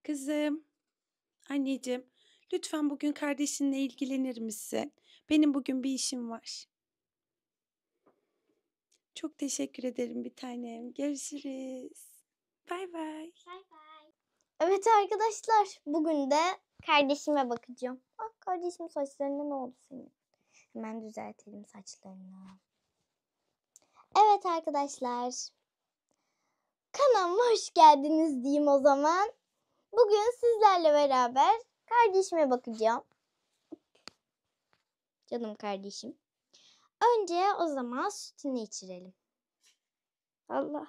Kızım, anneciğim, lütfen bugün kardeşinle ilgilenir misin? Benim bugün bir işim var. Çok teşekkür ederim bir tanem. Görüşürüz. Bay bay. Bay bay. Evet arkadaşlar, bugün de kardeşime bakacağım. Kardeşim saçlarına ne oldu senin? Hemen düzeltelim saçlarını. Evet arkadaşlar, kanalıma hoş geldiniz diyeyim o zaman. Bugün sizlerle beraber kardeşime bakacağım. Canım kardeşim. Önce o zaman sütünü içirelim. Allah.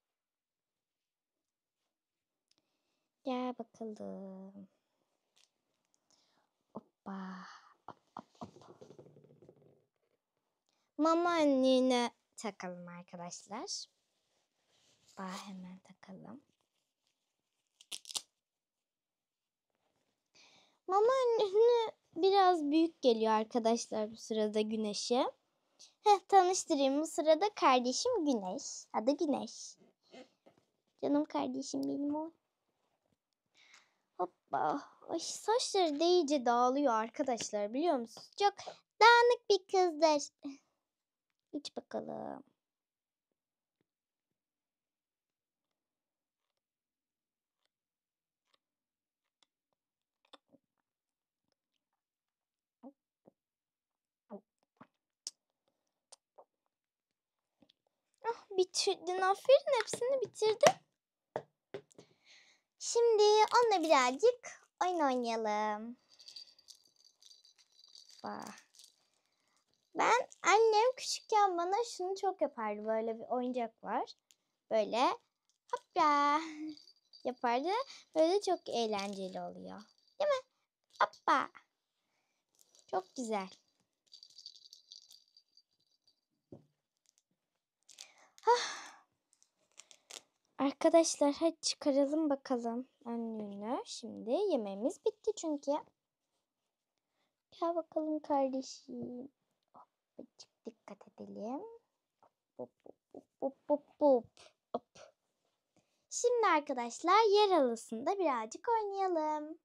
Gel bakalım. Hoppa. Mama önlüğünü takalım arkadaşlar. Hemen takalım. Mama önlüğü biraz büyük geliyor arkadaşlar bu sırada Güneş'e. Tanıştırayım, bu sırada kardeşim Güneş. Adı Güneş. Canım kardeşim benim o. Hoppa. Ay, saçları da iyice dağılıyor arkadaşlar, biliyor musunuz? Çok dağınık bir kızdır. İç bakalım. Bitirdin, aferin, hepsini bitirdin. Şimdi onunla birazcık oyun oynayalım. Annem küçükken bana şunu çok yapardı. Böyle bir oyuncak var. Böyle hoppa yapardı. Böyle çok eğlenceli oluyor. Değil mi? Hoppa. Çok güzel. Arkadaşlar hadi çıkaralım bakalım önlüğünü. Şimdi yemeğimiz bitti çünkü. Gel bakalım kardeşim. Hoppacık, dikkat edelim. Hop hop hop hop hop hop. Hop. Şimdi arkadaşlar yer halısında birazcık oynayalım.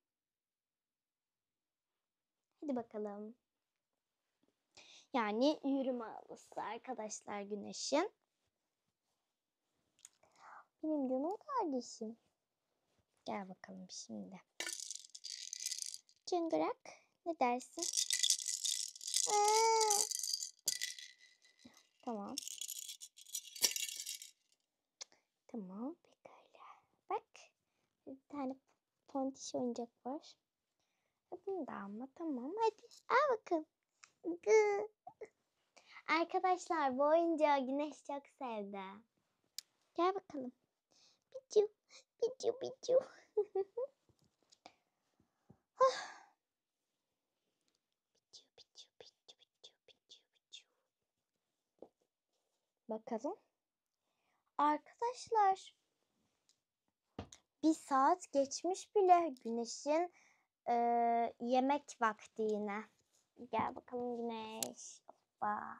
Hadi bakalım. Yani yürüme halısı arkadaşlar Güneş'in. Benim canım kardeşim. Gel bakalım şimdi. Çıngırak, ne dersin? Tamam. Tamam, pekala. Bak, bir tane pontiş oyuncak var. Bunu da alma, tamam. Hadi al bakalım. Arkadaşlar bu oyuncağı Güneş çok sevdi. Gel bakalım. Bicu, bicu, bicu. Bakalım. Arkadaşlar, bir saat geçmiş bile Güneş'in yemek vakti yine. Gel bakalım Güneş. Hoppa.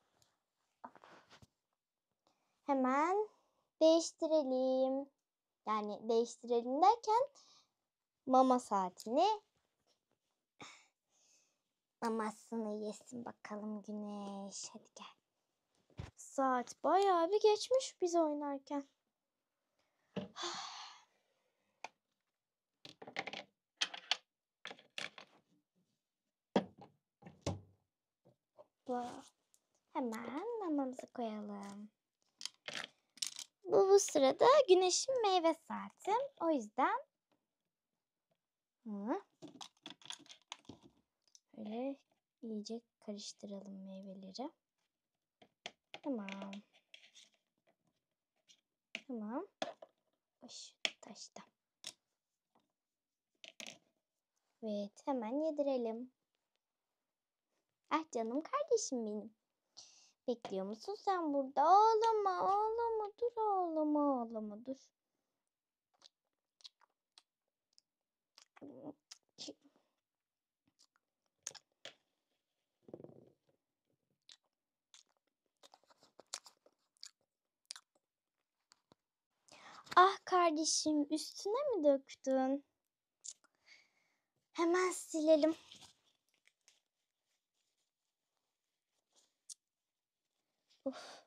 Hemen değiştirelim. Yani değiştirelim derken mama saatini. Mamasını yesin bakalım Güneş. Hadi gel. Saat bayağı bir geçmiş biz oynarken. Hemen mamamızı koyalım. Bu sırada Güneş'in meyve saati. O yüzden böyle iyice karıştıralım meyveleri. Tamam. Tamam. Taşta. Evet, hemen yedirelim. Ah canım kardeşim benim. Bekliyor musun sen burada? Ağlama, ağlama. Dur ağlama, ağlama. Dur. Ah kardeşim, üstüne mi döktün? Hemen silelim. Uf.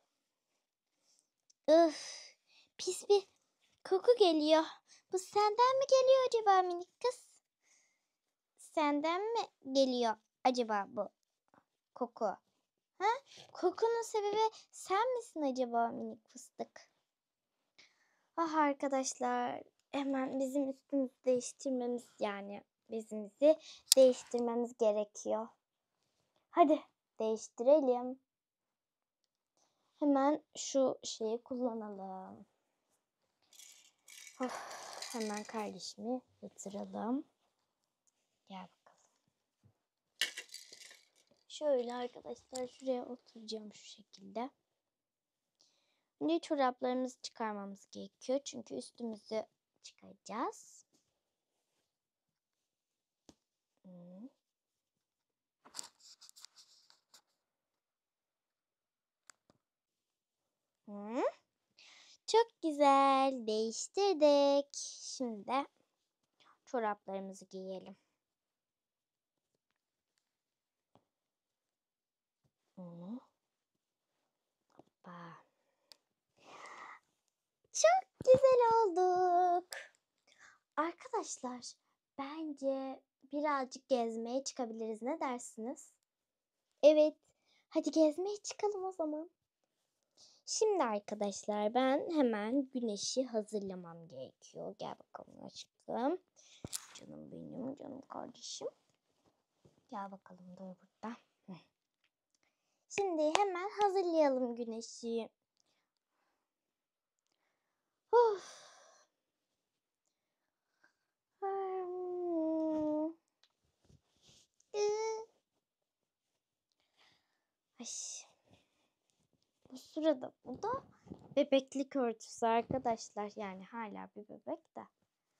Öf. Pis bir koku geliyor. Bu senden mi geliyor acaba minik kız? Senden mi geliyor acaba bu koku? Ha? Kokunun sebebi sen misin acaba minik fıstık? Ah arkadaşlar, hemen bizim üstümüzü değiştirmemiz, yani bezimizi değiştirmemiz gerekiyor. Hadi değiştirelim. Hemen şu şeyi kullanalım. Of, hemen kardeşimi yatıralım. Gel bakalım. Şöyle arkadaşlar, şuraya oturacağım şu şekilde. Şimdi çoraplarımızı çıkarmamız gerekiyor. Çünkü üstümüzü çıkaracağız. Çok güzel. Değiştirdik. Şimdi de çoraplarımızı giyelim. Hoppa. Çok güzel olduk. Arkadaşlar, bence birazcık gezmeye çıkabiliriz. Ne dersiniz? Evet. Hadi gezmeye çıkalım o zaman. Şimdi arkadaşlar, ben hemen güneşi hazırlamam gerekiyor. Gel bakalım aşkım. Canım benim, canım kardeşim. Gel bakalım, dur burada. Şimdi hemen hazırlayalım güneşi. Of. Ay. Bu sırada bu da bebeklik örtüsü arkadaşlar. Yani hala bir bebek de.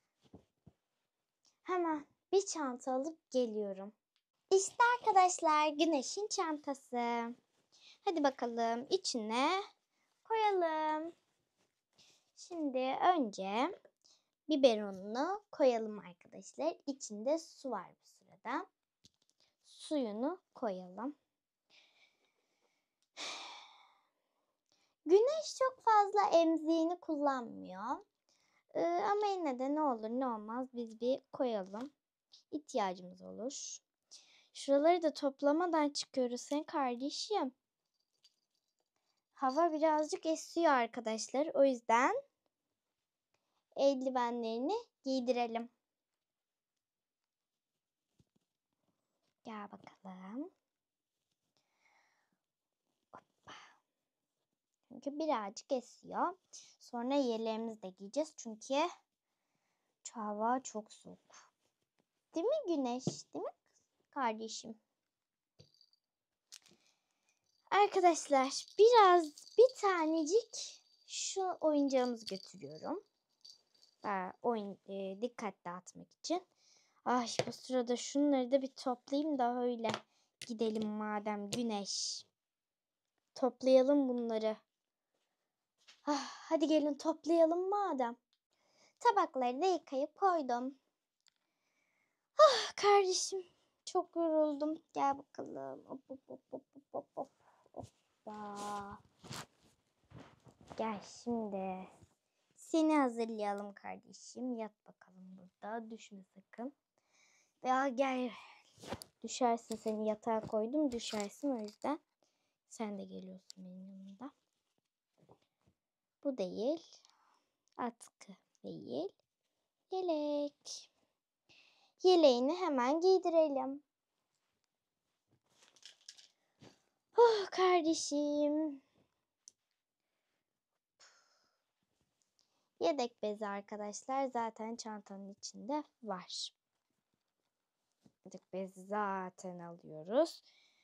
Hemen bir çanta alıp geliyorum. İşte arkadaşlar, güneşin çantası. Hadi bakalım içine koyalım. Şimdi önce biberonunu koyalım arkadaşlar. İçinde su var bu sırada. Suyunu koyalım. Güneş çok fazla emziğini kullanmıyor. Ama yine de ne olur ne olmaz biz bir koyalım. İhtiyacımız olur. Şuraları da toplamadan çıkıyoruz sen kardeşim. Hava birazcık esiyor arkadaşlar. O yüzden eldivenlerini giydirelim. Gel bakalım. Hoppa. Çünkü birazcık esiyor. Sonra yeleğimizi de giyeceğiz. Çünkü hava çok soğuk. Değil mi Güneş? Değil mi kardeşim? Arkadaşlar, bir tanecik şu oyuncağımızı götürüyorum. Dikkat dağıtmak için. Ay, bu sırada şunları da bir toplayayım da öyle gidelim madem Güneş. Toplayalım bunları. Hadi gelin toplayalım madem. Tabakları da yıkayıp koydum. Kardeşim, çok yoruldum. Gel bakalım. Hop hop hop hop hop hop. Hoppa. Gel şimdi. Seni hazırlayalım kardeşim. Yat bakalım burada. Düşme sakın. Ya gel. Düşersin, seni yatağa koydum. Düşersin, o yüzden. Sen de geliyorsun benim yanımda. Bu değil. Atkı değil. Yelek. Yeleğini hemen giydirelim. Oh kardeşim. Yedek bezi arkadaşlar zaten çantanın içinde var. Yedek bezi zaten alıyoruz.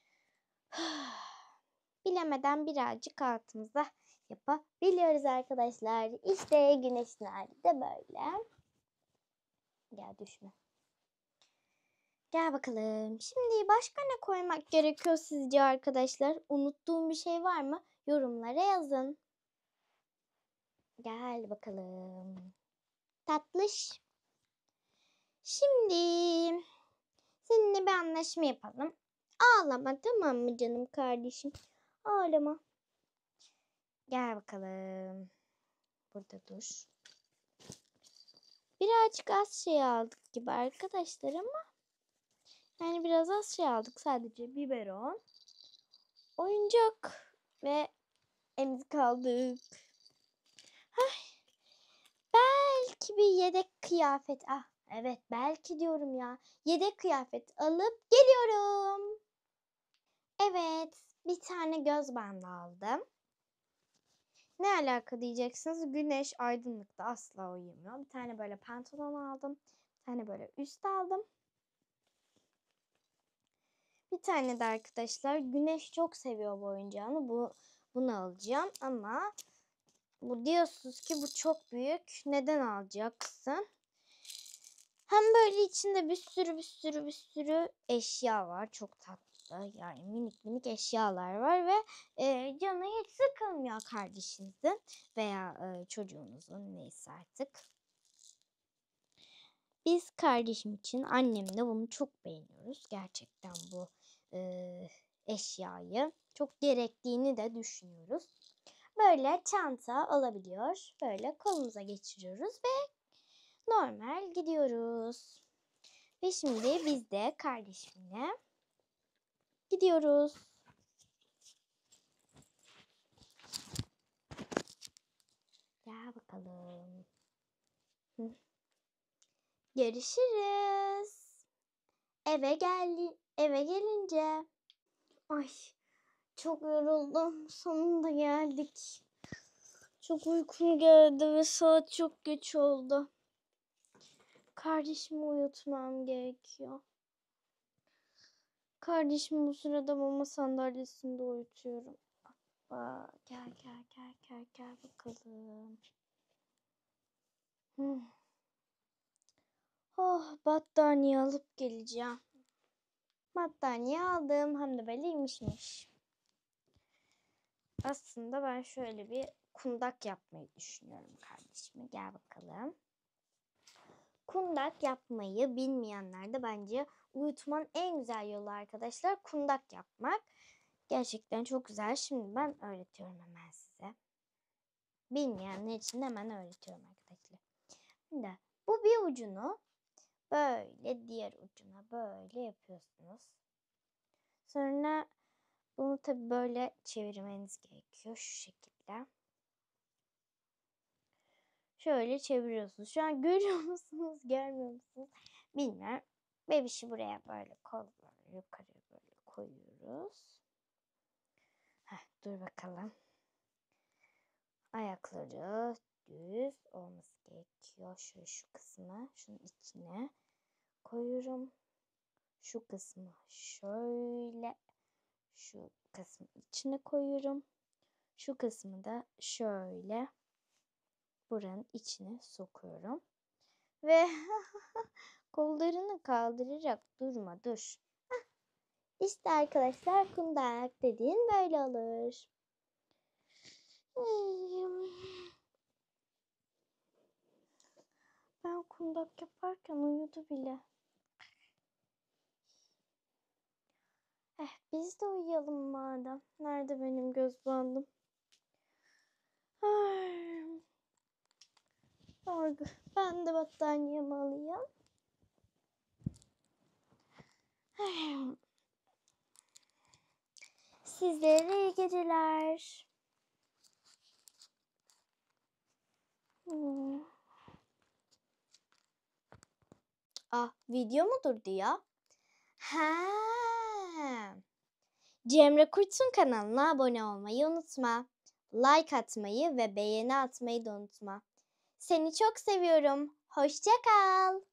Bilemeden birazcık altımıza yapabiliyoruz arkadaşlar. İşte güneşin hali de böyle. Gel düşme. Gel bakalım. Şimdi başka ne koymak gerekiyor sizce arkadaşlar? Unuttuğum bir şey var mı? Yorumlara yazın. Gel bakalım. Tatlış. Şimdi anlaşma yapalım. Ağlama, tamam mı canım kardeşim? Ağlama. Gel bakalım. Burada dur. Birazcık az şey aldık gibi arkadaşlar ama yani biraz az şey aldık. Sadece biberon, oyuncak ve emzik aldık. Belki bir yedek kıyafet. Ah evet, belki diyorum ya. Yedek kıyafet alıp geliyorum. Evet, bir tane göz bandı aldım. Ne alaka diyeceksiniz? Güneş aydınlıkta asla uyumuyor. Bir tane böyle pantolon aldım. Bir tane böyle üst aldım. Bir tane de arkadaşlar, Güneş çok seviyor bu oyuncağını. Bunu alacağım ama bu diyorsunuz ki bu çok büyük. Neden alacaksın? Hem böyle içinde bir sürü eşya var. Çok tatlı. Yani minik minik eşyalar var ve canı hiç sıkılmıyor kardeşinizin veya çocuğunuzun, neyse artık. Biz kardeşim için annemle bunu çok beğeniyoruz. Gerçekten bu eşyayı çok gerektiğini de düşünüyoruz. Böyle çanta alabiliyor. Böyle kolumuza geçiriyoruz ve normal gidiyoruz. Ve şimdi biz de kardeşimle gidiyoruz. Gel bakalım. Görüşürüz. Eve gelince. Ay, çok yoruldum. Sonunda geldik. Çok uykum geldi ve saat çok geç oldu. Kardeşimi uyutmam gerekiyor. Kardeşimi bu sırada mama sandalyesinde uyutuyorum. Aa, gel bakalım. Oh, battaniye alıp geleceğim. Battaniye aldım, hem de böyle iyiymişmiş. Aslında ben şöyle bir kundak yapmayı düşünüyorum kardeşime. Gel bakalım. Kundak yapmayı bilmeyenler de bence uyutmanın en güzel yolu arkadaşlar kundak yapmak. Gerçekten çok güzel. Şimdi ben öğretiyorum hemen size. Bilmeyenler için hemen öğretiyorum arkadaşlar. Şimdi bu bir ucunu böyle diğer ucuna böyle yapıyorsunuz. Sonra bunu tabii böyle çevirmeniz gerekiyor şu şekilde. Şöyle çeviriyorsunuz. Şu an görüyor musunuz, görmüyor musunuz bilmiyorum. Bebişi buraya böyle kolları yukarıya böyle koyuyoruz. Dur bakalım. Ayakları düz olması gerekiyor. Şöyle şu kısmı şunun içine koyuyorum. Şu kısmı şöyle şu kısmı içine koyuyorum. Şu kısmı da şöyle buranın içine sokuyorum. Ve kollarını kaldırarak durma, dur. İşte arkadaşlar kundak dediğin böyle olur. Ben kundak yaparken uyudu bile. Biz de uyuyalım madem. Nerede benim göz bandım? Ben de battaniyemi alayım. Sizlere iyi geceler. Video mu durdu ya? Cemre Kurt'un kanalına abone olmayı unutma. Like atmayı ve beğeni atmayı da unutma. Seni çok seviyorum. Hoşça kal.